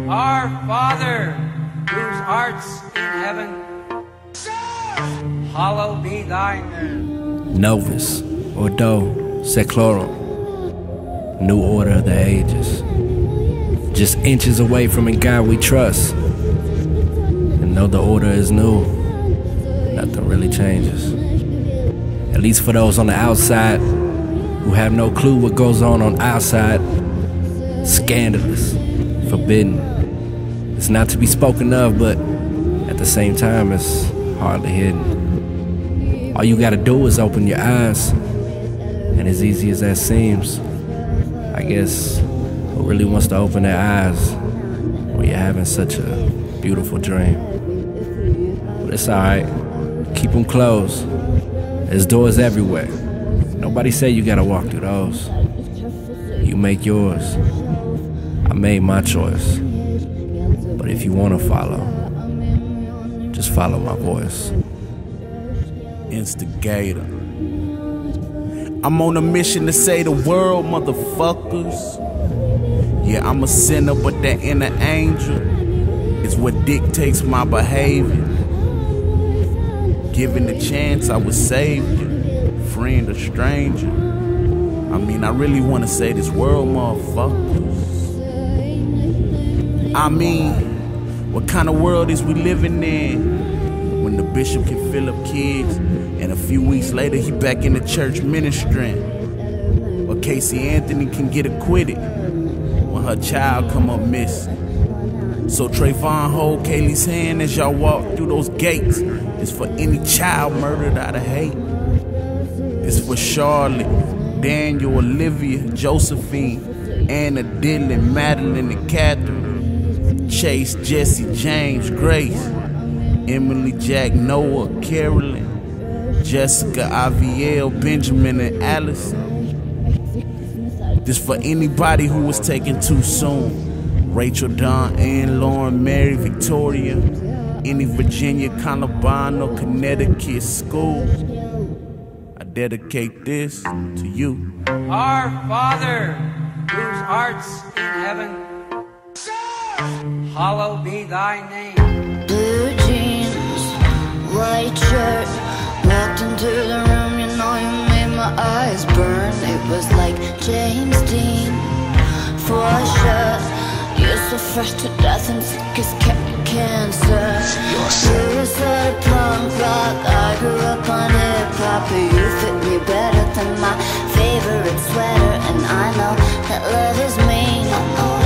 Our Father, whose art's in heaven, hallowed be thy name. Novus, Ordo, Seclorum, new order of the ages. Just inches away from in God we trust. And though the order is new, nothing really changes. At least for those on the outside who have no clue what goes on our side. Scandalous, forbidden. It's not to be spoken of, but at the same time, it's hardly hidden. All you gotta do is open your eyes, and as easy as that seems, I guess who really wants to open their eyes when you're having such a beautiful dream? But it's alright, keep them closed. There's doors everywhere. Nobody say you gotta walk through those. You make yours. I made my choice. But if you wanna follow, just follow my voice. Instigator. I'm on a mission to save the world, motherfuckers. Yeah, I'm a sinner, but that inner angel is what dictates my behavior. Given the chance, I would save you, friend or stranger. I mean, I really want to save this world, motherfuckers. I mean, what kind of world is we living in? When the bishop can fill up kids, and a few weeks later he back in the church ministering. Or Casey Anthony can get acquitted when her child come up missing. So Trayvon hold Kaylee's hand as y'all walk through those gates. It's for any child murdered out of hate. It's for Charlotte, Daniel, Olivia, Josephine, Anna, Dylan, Madeline, and Catherine, Chase, Jesse, James, Grace, Emily, Jack, Noah, Carolyn, Jessica, Aviel, Benjamin, and Allison. This for anybody who was taken too soon. Rachel, Dawn, Ann, Lauren, Mary, Victoria, any Virginia, Columbine, Connecticut school. I dedicate this to you. Our Father, whose art's in heaven, hallowed be thy name. Blue jeans, white shirt, walked into the room, you know you made my eyes burn. It was like James Dean, for sure. You're so fresh to death and sick as cancer. You were sort of punk rock, I grew up on hip-hop. You fit me better than my favorite sweater, and I know that love is mean.